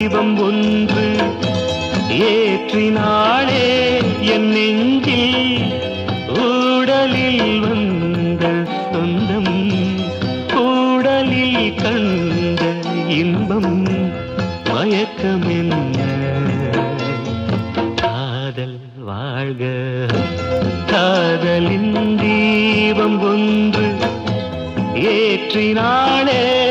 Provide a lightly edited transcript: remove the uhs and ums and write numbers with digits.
தீபம் ஒன்று ஏற்றினாளே என் நெஞ்சில் ஊடலில் வந்த சொந்தம் கூடலில் கண்ட இன்பம் மயக்கம் என்ன காதல் வாழ்க காதலின் தீபம் ஒன்று ஏற்றினாளே